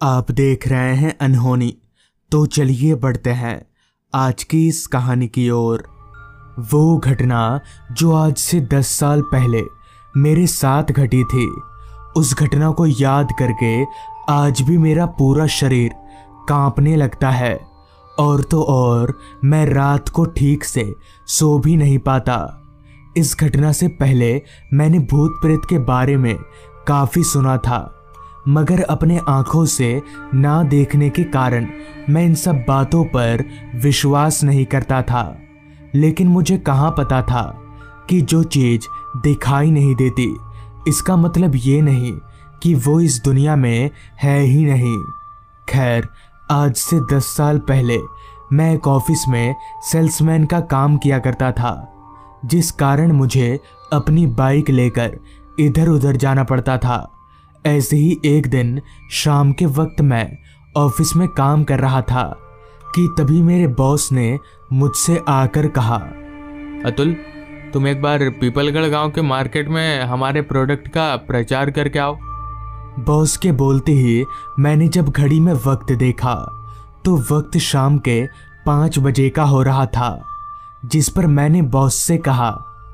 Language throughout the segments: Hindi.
आप देख रहे हैं अनहोनी। तो चलिए बढ़ते हैं आज की इस कहानी की ओर। वो घटना जो आज से 10 साल पहले मेरे साथ घटी थी, उस घटना को याद करके आज भी मेरा पूरा शरीर कांपने लगता है। और तो और मैं रात को ठीक से सो भी नहीं पाता। इस घटना से पहले मैंने भूत प्रेत के बारे में काफ़ी सुना था, मगर अपने आंखों से ना देखने के कारण मैं इन सब बातों पर विश्वास नहीं करता था। लेकिन मुझे कहाँ पता था कि जो चीज़ दिखाई नहीं देती इसका मतलब ये नहीं कि वो इस दुनिया में है ही नहीं। खैर, आज से 10 साल पहले मैं एक ऑफिस में सेल्समैन का काम किया करता था, जिस कारण मुझे अपनी बाइक लेकर इधर उधर जाना पड़ता था। ऐसे ही एक दिन शाम के वक्त मैं ऑफिस में काम कर रहा था कि तभी मेरे बॉस ने मुझसे आकर कहा, अतुल, तुम एक बार पीपलगढ़ गांव के मार्केट में हमारे प्रोडक्ट का प्रचार करके आओ। बॉस के बोलते ही मैंने जब घड़ी में वक्त देखा तो वक्त शाम के 5 बजे का हो रहा था, जिस पर मैंने बॉस से कहा,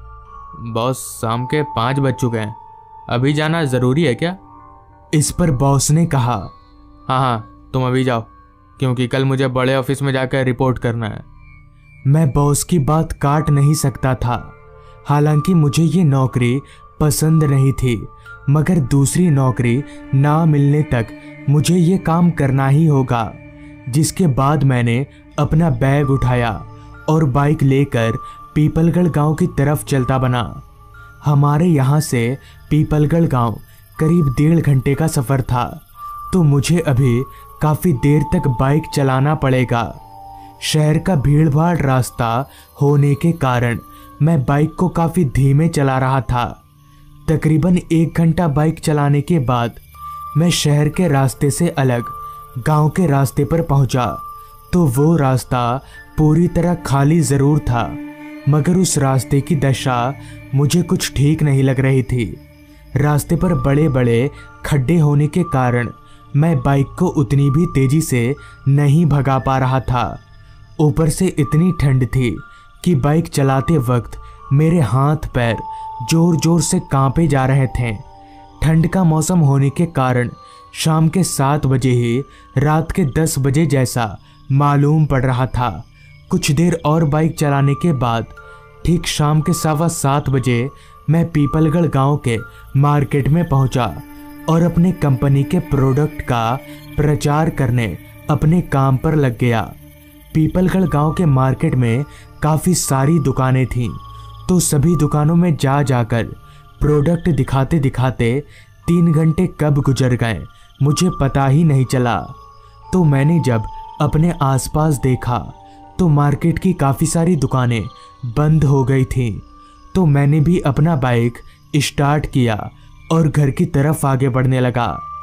बॉस, शाम के 5 बज चुके हैं, अभी जाना ज़रूरी है क्या? इस पर बॉस ने कहा, हाँ, तुम अभी जाओ, क्योंकि कल मुझे बड़े ऑफिस में जाकर रिपोर्ट करना है। मैं बॉस की बात काट नहीं सकता था। हालांकि मुझे ये नौकरी पसंद नहीं थी, मगर दूसरी नौकरी ना मिलने तक मुझे ये काम करना ही होगा। जिसके बाद मैंने अपना बैग उठाया और बाइक लेकर पीपलगढ़ गांव की तरफ चलता बना। हमारे यहाँ से पीपलगढ़ गांव करीब 1.5 घंटे का सफ़र था, तो मुझे अभी काफ़ी देर तक बाइक चलाना पड़ेगा। शहर का भीड़ भाड़ रास्ता होने के कारण मैं बाइक को काफ़ी धीमे चला रहा था। तकरीबन 1 घंटा बाइक चलाने के बाद मैं शहर के रास्ते से अलग गांव के रास्ते पर पहुंचा, तो वो रास्ता पूरी तरह खाली ज़रूर था, मगर उस रास्ते की दशा मुझे कुछ ठीक नहीं लग रही थी। रास्ते पर बड़े बड़े खड्डे होने के कारण मैं बाइक को उतनी भी तेज़ी से नहीं भगा पा रहा था। ऊपर से इतनी ठंड थी कि बाइक चलाते वक्त मेरे हाथ पैर जोर जोर से कांपे जा रहे थे। ठंड का मौसम होने के कारण शाम के 7 बजे ही रात के 10 बजे जैसा मालूम पड़ रहा था। कुछ देर और बाइक चलाने के बाद ठीक शाम के 7:15 बजे मैं पीपलगढ़ गांव के मार्केट में पहुंचा और अपने कंपनी के प्रोडक्ट का प्रचार करने अपने काम पर लग गया। पीपलगढ़ गांव के मार्केट में काफ़ी सारी दुकानें थीं, तो सभी दुकानों में जाकर प्रोडक्ट दिखाते दिखाते 3 घंटे कब गुजर गए मुझे पता ही नहीं चला। तो मैंने जब अपने आसपास देखा तो मार्केट की काफ़ी सारी दुकानें बंद हो गई थीं। तो मैंने भी अपना बाइक स्टार्ट किया और घर की तरफ आगे बढ़ने लगा।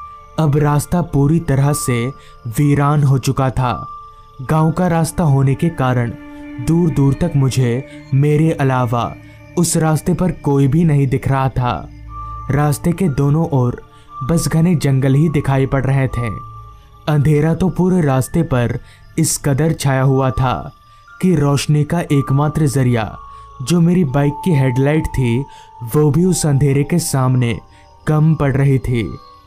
अब रास्ता पूरी तरह से वीरान हो चुका था। गांव का रास्ता होने के कारण दूर दूर तक मुझे मेरे अलावा उस रास्ते पर कोई भी नहीं दिख रहा था। रास्ते के दोनों ओर बस घने जंगल ही दिखाई पड़ रहे थे। अंधेरा तो पूरे रास्ते पर इस कदर छाया हुआ था कि रोशनी का एकमात्र जरिया जो मेरी बाइक की हेडलाइट थी, वो भी उस अंधेरे के सामने कम पड़ रही थी।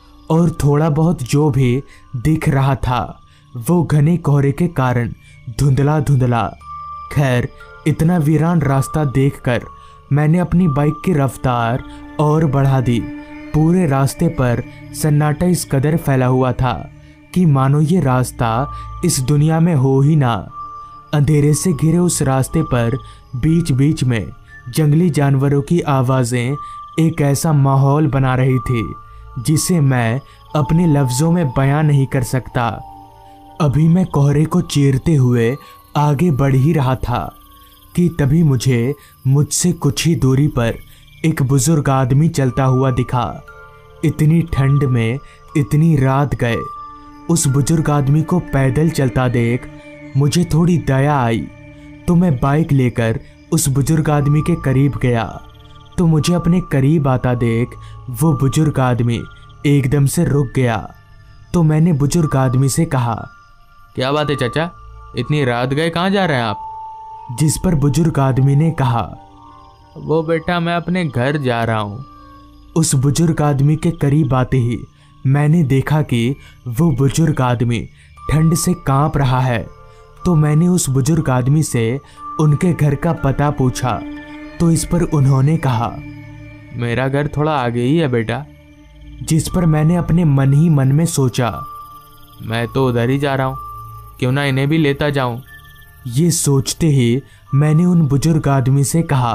और थोड़ा बहुत जो भी दिख रहा था वो घने कोहरे के कारण धुंधला धुंधला। खैर, इतना वीरान रास्ता देखकर मैंने अपनी बाइक की रफ्तार और बढ़ा दी। पूरे रास्ते पर सन्नाटा इस कदर फैला हुआ था कि मानो ये रास्ता इस दुनिया में हो ही ना। अंधेरे से घिरे उस रास्ते पर बीच बीच में जंगली जानवरों की आवाज़ें एक ऐसा माहौल बना रही थी जिसे मैं अपने लफ्ज़ों में बयां नहीं कर सकता। अभी मैं कोहरे को चीरते हुए आगे बढ़ ही रहा था कि तभी मुझसे कुछ ही दूरी पर एक बुजुर्ग आदमी चलता हुआ दिखा। इतनी ठंड में इतनी रात गए उस बुजुर्ग आदमी को पैदल चलता देख मुझे थोड़ी दया आई, तो मैं बाइक लेकर उस बुजुर्ग आदमी के करीब गया। तो मुझे अपने करीब आता देख वो बुजुर्ग आदमी एकदम से रुक गया तो मैंने बुजुर्ग आदमी से कहा, क्या बात है चाचा, इतनी रात गए कहाँ जा रहे हैं आप? जिस पर बुजुर्ग आदमी ने कहा, वो बेटा मैं अपने घर जा रहा हूँ। उस बुजुर्ग आदमी के करीब आते ही मैंने देखा कि वो बुजुर्ग आदमी ठंड से कांप रहा है। तो मैंने उस बुजुर्ग आदमी से उनके घर का पता पूछा, तो इस पर उन्होंने कहा, मेरा घर थोड़ा आगे ही है बेटा। जिस पर मैंने अपने मन ही मन में सोचा, मैं तो उधर ही जा रहा हूँ, क्यों ना इन्हें भी लेता जाऊँ। ये सोचते ही मैंने उन बुजुर्ग आदमी से कहा,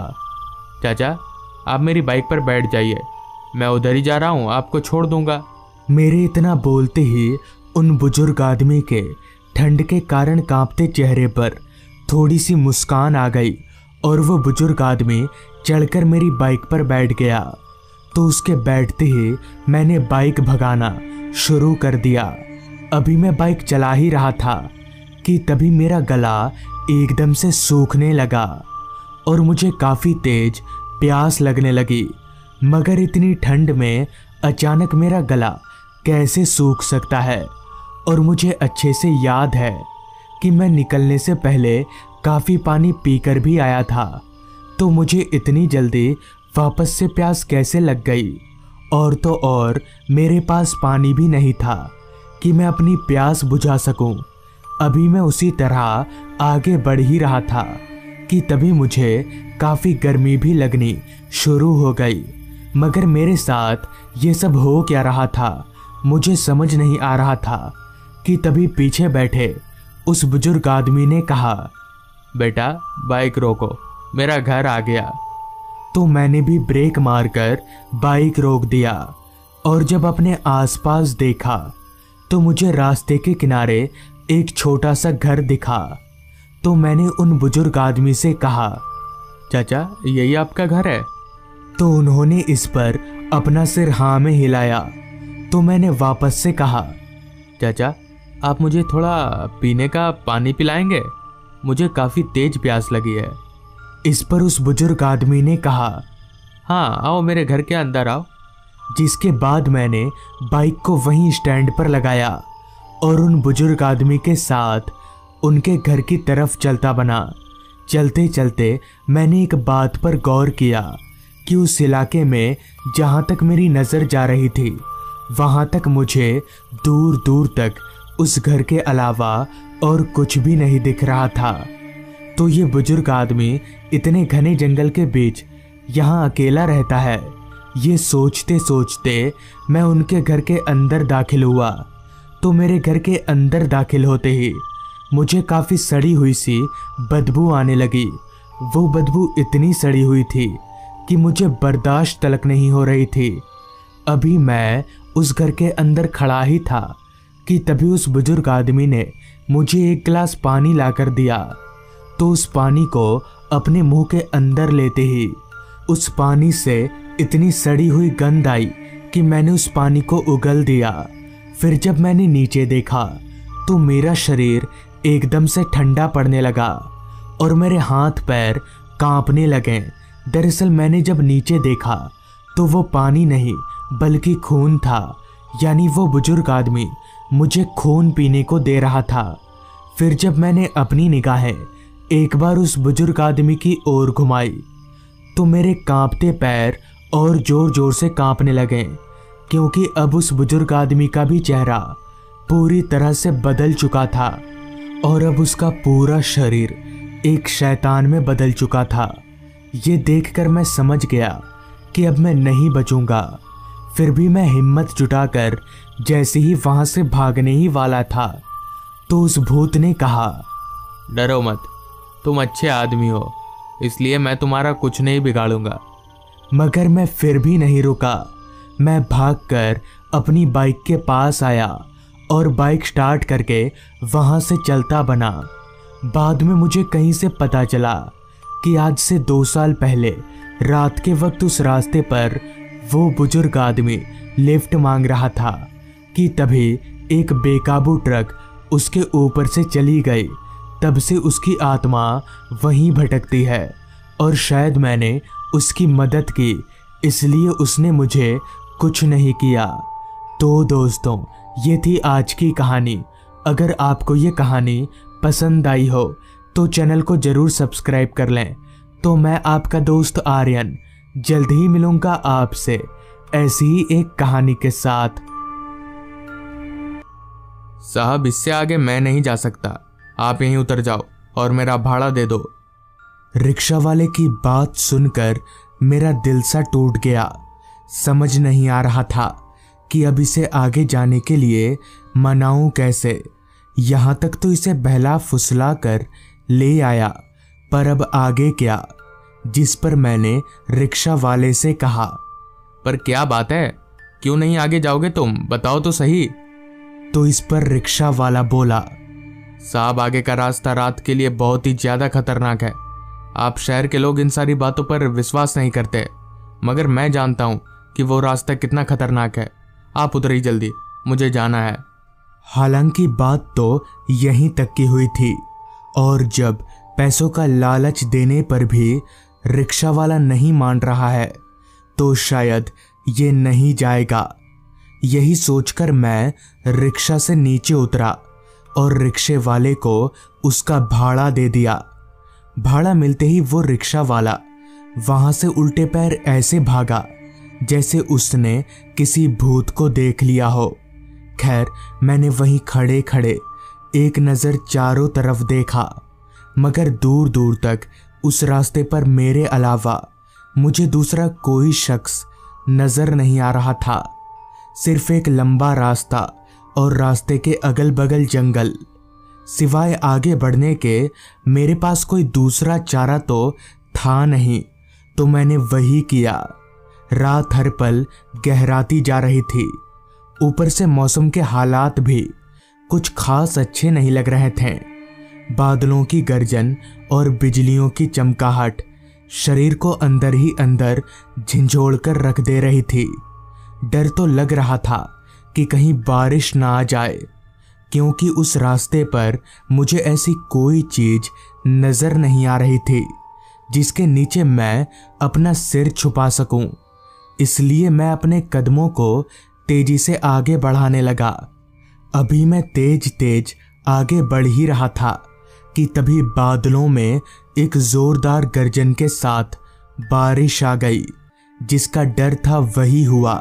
चाचा आप मेरी बाइक पर बैठ जाइए, मैं उधर ही जा रहा हूँ, आपको छोड़ दूंगा। मेरे इतना बोलते ही उन बुजुर्ग आदमी के ठंड के कारण कांपते चेहरे पर थोड़ी सी मुस्कान आ गई और वो बुजुर्ग आदमी चढ़कर मेरी बाइक पर बैठ गया। तो उसके बैठते ही मैंने बाइक भगाना शुरू कर दिया। अभी मैं बाइक चला ही रहा था कि तभी मेरा गला एकदम से सूखने लगा और मुझे काफ़ी तेज प्यास लगने लगी। मगर इतनी ठंड में अचानक मेरा गला कैसे सूख सकता है? और मुझे अच्छे से याद है कि मैं निकलने से पहले काफ़ी पानी पीकर भी आया था। तो मुझे इतनी जल्दी वापस से प्यास कैसे लग गई? और तो और मेरे पास पानी भी नहीं था कि मैं अपनी प्यास बुझा सकूं। अभी मैं उसी तरह आगे बढ़ ही रहा था कि तभी मुझे काफ़ी गर्मी भी लगनी शुरू हो गई। मगर मेरे साथ ये सब हो क्या रहा था, मुझे समझ नहीं आ रहा था कि तभी पीछे बैठे उस बुजुर्ग आदमी ने कहा, बेटा बाइक रोको, मेरा घर आ गया। तो मैंने भी ब्रेक मारकर बाइक रोक दिया और जब अपने आसपास देखा तो मुझे रास्ते के किनारे एक छोटा सा घर दिखा। तो मैंने उन बुजुर्ग आदमी से कहा, चाचा यही आपका घर है? तो उन्होंने इस पर अपना सिर हाँ में हिलाया। तो मैंने वापस से कहा, चाचा आप मुझे थोड़ा पीने का पानी पिलाएंगे, मुझे काफ़ी तेज प्यास लगी है। इस पर उस बुजुर्ग आदमी ने कहा, हाँ आओ मेरे घर के अंदर आओ। जिसके बाद मैंने बाइक को वहीं स्टैंड पर लगाया और उन बुजुर्ग आदमी के साथ उनके घर की तरफ चलता बना। चलते चलते मैंने एक बात पर गौर किया कि उस इलाके में जहाँ तक मेरी नज़र जा रही थी वहाँ तक मुझे दूर दूर तक उस घर के अलावा और कुछ भी नहीं दिख रहा था। तो ये बुजुर्ग आदमी इतने घने जंगल के बीच यहाँ अकेला रहता है, ये सोचते सोचते मैं उनके घर के अंदर दाखिल हुआ। तो मेरे घर के अंदर दाखिल होते ही मुझे काफ़ी सड़ी हुई सी बदबू आने लगी। वो बदबू इतनी सड़ी हुई थी कि मुझे बर्दाश्त तलक नहीं हो रही थी। अभी मैं उस घर के अंदर खड़ा ही था कि तभी उस बुजुर्ग आदमी ने मुझे एक गिलास पानी लाकर दिया। तो उस पानी को अपने मुंह के अंदर लेते ही उस पानी से इतनी सड़ी हुई गंध आई कि मैंने उस पानी को उगल दिया। फिर जब मैंने नीचे देखा तो मेरा शरीर एकदम से ठंडा पड़ने लगा और मेरे हाथ पैर कांपने लगे। दरअसल मैंने जब नीचे देखा तो वो पानी नहीं बल्कि खून था, यानी वो बुजुर्ग आदमी मुझे खून पीने को दे रहा था। फिर जब मैंने अपनी निगाहें एक बार उस बुजुर्ग आदमी की ओर घुमाई तो मेरे कांपते पैर और जोर जोर से कांपने लगे, क्योंकि अब उस बुजुर्ग आदमी का भी चेहरा पूरी तरह से बदल चुका था और अब उसका पूरा शरीर एक शैतान में बदल चुका था। ये देखकर मैं समझ गया कि अब मैं नहीं बचूंगा। फिर भी मैं हिम्मत जुटाकर जैसे ही वहां से भागने ही वाला था तो उस भूत ने कहा, डरो मत, तुम अच्छे आदमी हो, इसलिए मैं तुम्हारा कुछ नहीं बिगाड़ूंगा। मगर मैं फिर भी नहीं रुका। मैं भागकर अपनी बाइक के पास आया और बाइक स्टार्ट करके वहां से चलता बना। बाद में मुझे कहीं से पता चला कि आज से 2 साल पहले रात के वक्त उस रास्ते पर वो बुजुर्ग आदमी लिफ्ट मांग रहा था कि तभी एक बेकाबू ट्रक उसके ऊपर से चली गई। तब से उसकी आत्मा वहीं भटकती है और शायद मैंने उसकी मदद की, इसलिए उसने मुझे कुछ नहीं किया। तो दोस्तों, ये थी आज की कहानी। अगर आपको ये कहानी पसंद आई हो तो चैनल को जरूर सब्सक्राइब कर लें। तो मैं आपका दोस्त आर्यन जल्द ही मिलूंगा आपसे ऐसी ही एक कहानी के साथ। साहब, इससे आगे मैं नहीं जा सकता, आप यहीं उतर जाओ और मेरा भाड़ा दे दो। रिक्शा वाले की बात सुनकर मेरा दिल सा टूट गया। समझ नहीं आ रहा था कि अब इसे आगे जाने के लिए मनाऊं कैसे। यहाँ तक तो इसे बहला फुसला कर ले आया, पर अब आगे क्या? जिस पर मैंने रिक्शा वाले से कहा, पर क्या बात है, क्यों नहीं आगे जाओगे तुम, बताओ तो सही। तो इस पर रिक्शा वाला बोला, साहब, आगे का रास्ता रात के लिए बहुत ही ज्यादा खतरनाक है। आप शहर के लोग इन सारी बातों पर विश्वास नहीं करते, मगर मैं जानता हूं कि वो रास्ता कितना खतरनाक है। आप उतरिए जल्दी, मुझे जाना है। हालांकि बात तो यहीं तक की हुई थी, और जब पैसों का लालच देने पर भी रिक्शा वाला नहीं मान रहा है तो शायद ये नहीं जाएगा। यही सोचकर मैं रिक्शा से नीचे उतरा और रिक्शे वाले को उसका भाड़ा दे दिया। भाड़ा मिलते ही वो रिक्शा वाला वहां से उल्टे पैर ऐसे भागा जैसे उसने किसी भूत को देख लिया हो। खैर, मैंने वहीं खड़े खड़े एक नज़र चारों तरफ देखा, मगर दूर दूर तक उस रास्ते पर मेरे अलावा मुझे दूसरा कोई शख्स नजर नहीं आ रहा था। सिर्फ एक लंबा रास्ता और रास्ते के अगल बगल जंगल। सिवाय आगे बढ़ने के मेरे पास कोई दूसरा चारा तो था नहीं, तो मैंने वही किया। रात हर पल गहराती जा रही थी। ऊपर से मौसम के हालात भी कुछ खास अच्छे नहीं लग रहे थे। बादलों की गर्जन और बिजलियों की चमकाहट शरीर को अंदर ही अंदर झंझोड़ कर रख दे रही थी। डर तो लग रहा था कि कहीं बारिश ना आ जाए, क्योंकि उस रास्ते पर मुझे ऐसी कोई चीज नजर नहीं आ रही थी जिसके नीचे मैं अपना सिर छुपा सकूं। इसलिए मैं अपने कदमों को तेजी से आगे बढ़ाने लगा। अभी मैं तेज तेज आगे बढ़ ही रहा था कि तभी बादलों में एक जोरदार गर्जन के साथ बारिश आ गई। जिसका डर था वही हुआ।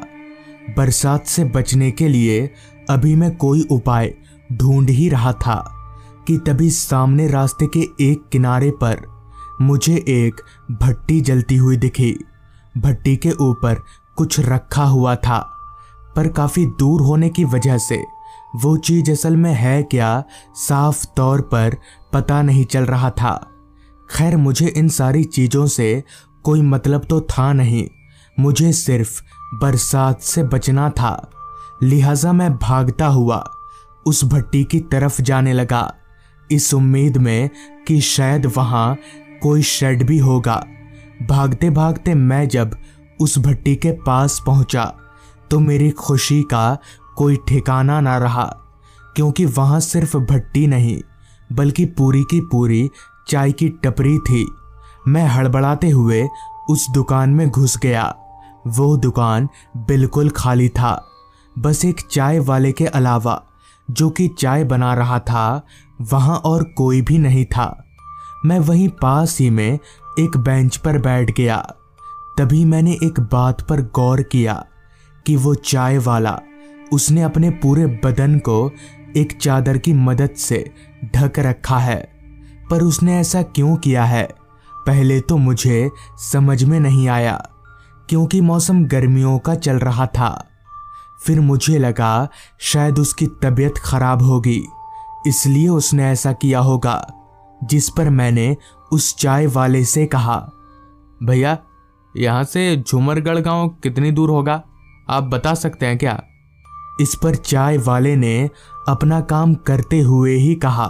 बरसात से बचने के लिए अभी मैं कोई उपाय ढूंढ ही रहा था कि तभी सामने रास्ते के एक किनारे पर मुझे एक भट्टी जलती हुई दिखी। भट्टी के ऊपर कुछ रखा हुआ था, पर काफी दूर होने की वजह से वो चीज असल में है क्या साफ तौर पर पता नहीं चल रहा था। खैर, मुझे इन सारी चीजों से कोई मतलब तो था नहीं, मुझे सिर्फ बरसात से बचना था। लिहाजा मैं भागता हुआ उस भट्टी की तरफ जाने लगा, इस उम्मीद में कि शायद वहां कोई शेड भी होगा। भागते भागते मैं जब उस भट्टी के पास पहुंचा तो मेरी खुशी का कोई ठिकाना ना रहा, क्योंकि वहां सिर्फ भट्टी नहीं बल्कि पूरी की पूरी चाय की टपरी थी। मैं हड़बड़ाते हुए उस दुकान में घुस गया। वो दुकान बिल्कुल खाली था, बस एक चाय वाले के अलावा जो कि चाय बना रहा था वहां और कोई भी नहीं था। मैं वहीं पास ही में एक बेंच पर बैठ गया। तभी मैंने एक बात पर गौर किया कि वो चाय वाला, उसने अपने पूरे बदन को एक चादर की मदद से ढक रखा है। पर उसने ऐसा क्यों किया है, पहले तो मुझे समझ में नहीं आया, क्योंकि मौसम गर्मियों का चल रहा था। फिर मुझे लगा शायद उसकी तबीयत खराब होगी, इसलिए उसने ऐसा किया होगा। जिस पर मैंने उस चाय वाले से कहा, भैया, यहाँ से झूमरगढ़ गांव कितनी दूर होगा, आप बता सकते हैं क्या? इस पर चाय वाले ने अपना काम करते हुए ही कहा,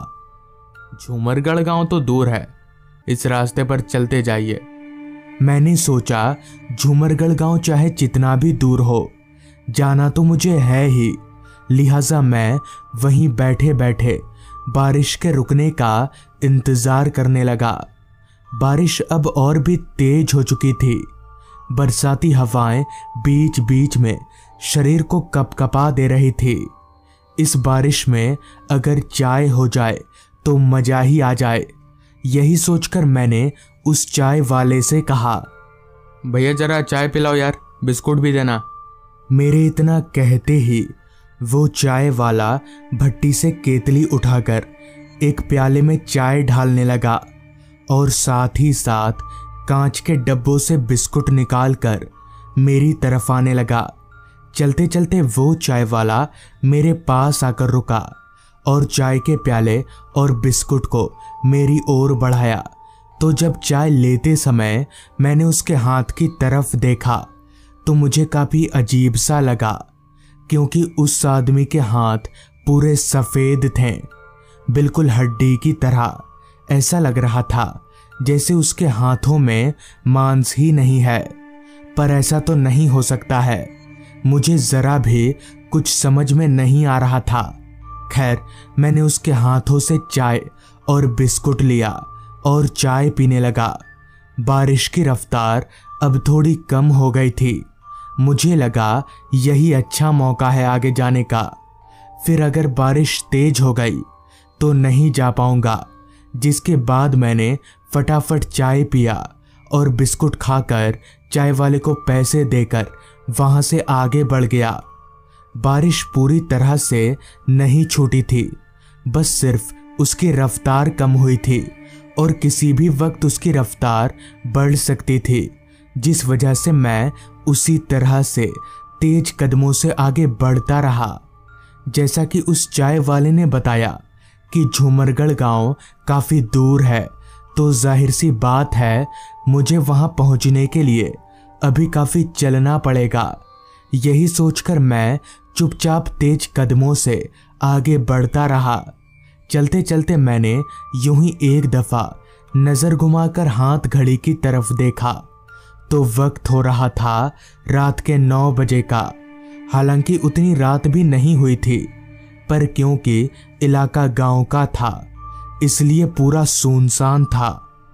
झूमरगढ़ गांव तो दूर है, इस रास्ते पर चलते जाइए। मैंने सोचा झूमरगढ़ गांव चाहे जितना भी दूर हो, जाना तो मुझे है ही। लिहाजा मैं वहीं बैठे बैठे बारिश के रुकने का इंतजार करने लगा। बारिश अब और भी तेज हो चुकी थी। बरसाती हवाएं बीच बीच में शरीर को कपकपा दे रही थी। इस बारिश में अगर चाय हो जाए तो मजा ही आ जाए। यही सोचकर मैंने उस चाय वाले से कहा, भैया जरा चाय पिलाओ यार, बिस्कुट भी देना। मेरे इतना कहते ही वो चाय वाला भट्टी से केतली उठाकर एक प्याले में चाय ढालने लगा और साथ ही साथ कांच के डब्बों से बिस्कुट निकालकर मेरी तरफ आने लगा। चलते चलते वो चाय वाला मेरे पास आकर रुका और चाय के प्याले और बिस्कुट को मेरी ओर बढ़ाया। तो जब चाय लेते समय मैंने उसके हाथ की तरफ देखा तो मुझे काफ़ी अजीब सा लगा, क्योंकि उस आदमी के हाथ पूरे सफ़ेद थे, बिल्कुल हड्डी की तरह। ऐसा लग रहा था जैसे उसके हाथों में मांस ही नहीं है। पर ऐसा तो नहीं हो सकता है। मुझे ज़रा भी कुछ समझ में नहीं आ रहा था। खैर, मैंने उसके हाथों से चाय और बिस्कुट लिया और चाय पीने लगा। बारिश की रफ्तार अब थोड़ी कम हो गई थी। मुझे लगा यही अच्छा मौका है आगे जाने का। फिर अगर बारिश तेज हो गई तो नहीं जा पाऊंगा। जिसके बाद मैंने फटाफट चाय पिया और बिस्कुट खाकर चाय वाले को पैसे देकर वहां से आगे बढ़ गया। बारिश पूरी तरह से नहीं छूटी थी, बस सिर्फ उसकी रफ्तार कम हुई थी और किसी भी वक्त उसकी रफ्तार बढ़ सकती थी, जिस वजह से मैं उसी तरह से तेज कदमों से आगे बढ़ता रहा। जैसा कि उस चाय वाले ने बताया कि झूमरगढ़ गांव काफ़ी दूर है, तो जाहिर सी बात है मुझे वहां पहुंचने के लिए अभी काफ़ी चलना पड़ेगा। यही सोचकर मैं चुपचाप तेज कदमों से आगे बढ़ता रहा। चलते चलते मैंने यूं ही एक दफ़ा नज़र घुमाकर हाथ घड़ी की तरफ देखा तो वक्त हो रहा था रात के 9 बजे का। हालांकि उतनी रात भी नहीं हुई थी, पर क्योंकि इलाका गांव का था इसलिए पूरा सुनसान था।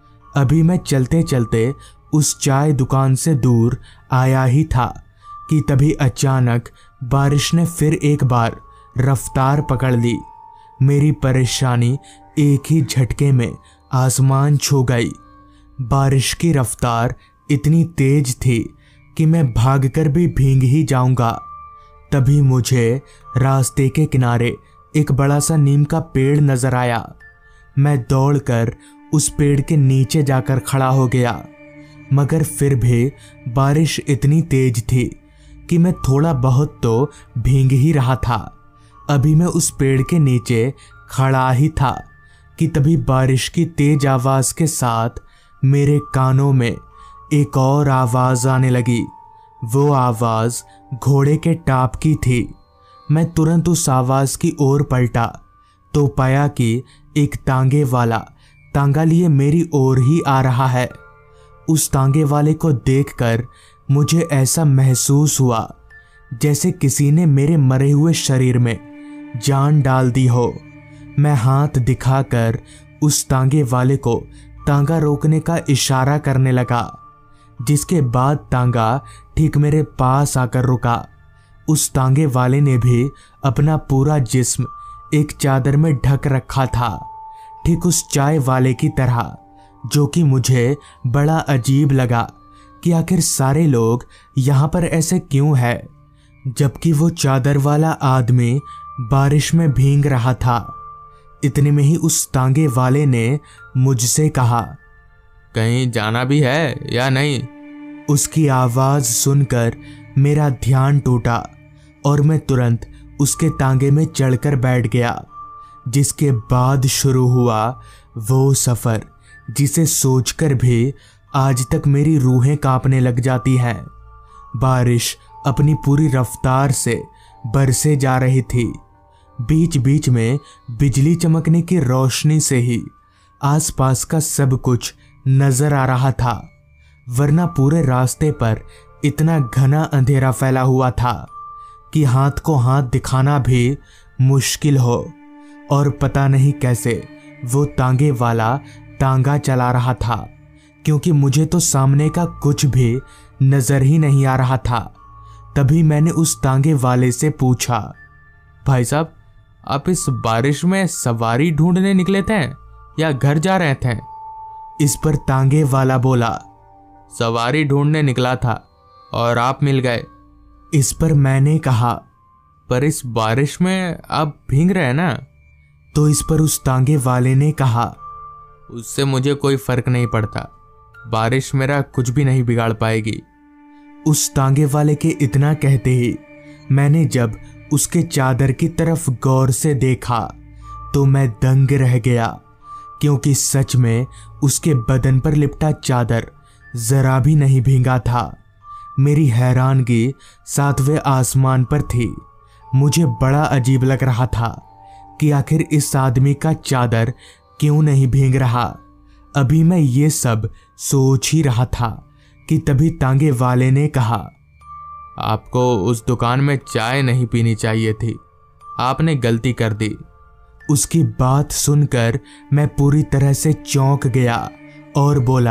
अभी मैं चलते चलते उस चाय दुकान से दूर आया ही था कि तभी अचानक बारिश ने फिर एक बार रफ्तार पकड़ ली। मेरी परेशानी एक ही झटके में आसमान छू गई। बारिश की रफ्तार इतनी तेज थी कि मैं भागकर भी भीग ही जाऊंगा। तभी मुझे रास्ते के किनारे एक बड़ा सा नीम का पेड़ नजर आया। मैं दौड़कर उस पेड़ के नीचे जाकर खड़ा हो गया, मगर फिर भी बारिश इतनी तेज थी कि मैं थोड़ा बहुत तो भीग ही रहा था। अभी मैं उस पेड़ के नीचे खड़ा ही था कि तभी बारिश की तेज आवाज़ के साथ मेरे कानों में एक और आवाज़ आने लगी। वो आवाज़ घोड़े के टाप की थी। मैं तुरंत उस आवाज़ की ओर पलटा तो पाया कि एक तांगे वाला तांगा लिए मेरी ओर ही आ रहा है। उस तांगे वाले को देखकर मुझे ऐसा महसूस हुआ जैसे किसी ने मेरे मरे हुए शरीर में जान डाल दी हो। मैं हाथ दिखाकर उस तांगे वाले को तांगा रोकने का इशारा करने लगा, जिसके बाद तांगा ठीक मेरे पास आकर रुका। उस तांगे वाले ने भी अपना पूरा जिस्म एक चादर में ढक रखा था, ठीक उस चाय वाले की तरह, जो कि मुझे बड़ा अजीब लगा कि आखिर सारे लोग यहाँ पर ऐसे क्यों है, जबकि वो चादर वाला आदमी बारिश में भीग रहा था। इतने में ही उस तांगे वाले ने मुझसे कहा, कहीं जाना भी है या नहीं? उसकी आवाज़ सुनकर मेरा ध्यान टूटा और मैं तुरंत उसके तांगे में चढ़कर बैठ गया, जिसके बाद शुरू हुआ वो सफ़र जिसे सोचकर भी आज तक मेरी रूहें कांपने लग जाती हैं। बारिश अपनी पूरी रफ्तार से बरसे जा रही थी। बीच बीच में बिजली चमकने की रोशनी से ही आसपास का सब कुछ नजर आ रहा था, वरना पूरे रास्ते पर इतना घना अंधेरा फैला हुआ था कि हाथ को हाथ दिखाना भी मुश्किल हो। और पता नहीं कैसे वो तांगे वाला तांगा चला रहा था, क्योंकि मुझे तो सामने का कुछ भी नजर ही नहीं आ रहा था। तभी मैंने उस तांगे वाले से पूछा, भाई साहब आप इस बारिश में सवारी ढूंढने निकले थे या घर जा रहे थे? इस पर तांगे वाला बोला। सवारी ढूंढने निकला था और आप मिल गए। इस पर मैंने कहा, पर इस बारिश में आप भीग रहे हैं ना? तो इस पर उस तांगे वाले ने कहा, उससे मुझे कोई फर्क नहीं पड़ता, बारिश मेरा कुछ भी नहीं बिगाड़ पाएगी। उस तांगे वाले के इतना कहते ही मैंने जब उसके चादर की तरफ गौर से देखा तो मैं दंग रह गया, क्योंकि सच में उसके बदन पर लिपटा चादर जरा भी नहीं भींगा था। मेरी हैरानगी 7वें आसमान पर थी। मुझे बड़ा अजीब लग रहा था कि आखिर इस आदमी का चादर क्यों नहीं भींग रहा। अभी मैं ये सब सोच ही रहा था कि तभी तांगे वाले ने कहा, आपको उस दुकान में चाय नहीं पीनी चाहिए थी, आपने गलती कर दी। उसकी बात सुनकर मैं पूरी तरह से चौंक गया और बोला,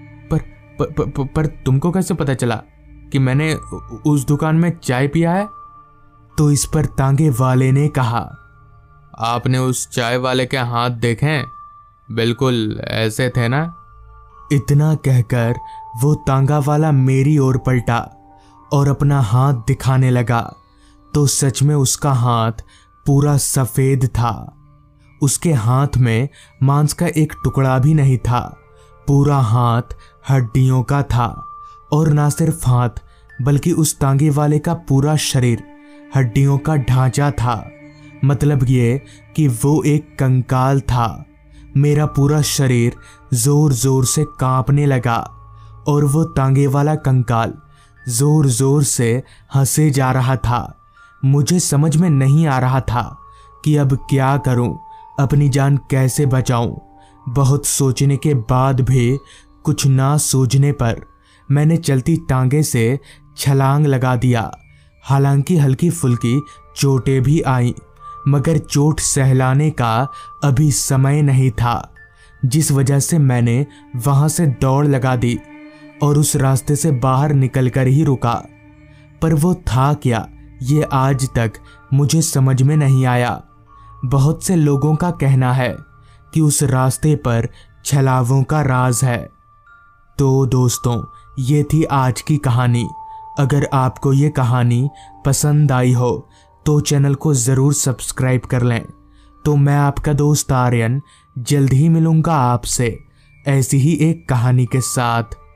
पर तुमको कैसे पता चला कि मैंने उस दुकान में चाय पिया है? तो इस पर तांगे वाले ने कहा, आपने उस चाय वाले के हाथ देखे? बिल्कुल ऐसे थे ना? इतना कहकर वो तांगा वाला मेरी ओर पलटा और अपना हाथ दिखाने लगा तो सच में उसका हाथ पूरा सफेद था। उसके हाथ में मांस का एक टुकड़ा भी नहीं था, पूरा हाथ हड्डियों का था। और ना सिर्फ हाथ बल्कि उस तांगे वाले का पूरा शरीर हड्डियों का ढांचा था। मतलब ये कि वो एक कंकाल था। मेरा पूरा शरीर जोर जोर से कांपने लगा और वो तांगे वाला कंकाल जोर जोर से हंसे जा रहा था। मुझे समझ में नहीं आ रहा था कि अब क्या करूं, अपनी जान कैसे बचाऊं। बहुत सोचने के बाद भी कुछ ना सूझने पर मैंने चलती टांगे से छलांग लगा दिया। हालांकि हल्की फुल्की चोटें भी आईं, मगर चोट सहलाने का अभी समय नहीं था, जिस वजह से मैंने वहां से दौड़ लगा दी और उस रास्ते से बाहर निकलकर ही रुका। पर वो था क्या, ये आज तक मुझे समझ में नहीं आया। बहुत से लोगों का कहना है कि उस रास्ते पर छलावों का राज है। तो दोस्तों, ये थी आज की कहानी। अगर आपको ये कहानी पसंद आई हो तो चैनल को ज़रूर सब्सक्राइब कर लें। तो मैं आपका दोस्त आर्यन जल्द ही मिलूंगा आपसे ऐसी ही एक कहानी के साथ।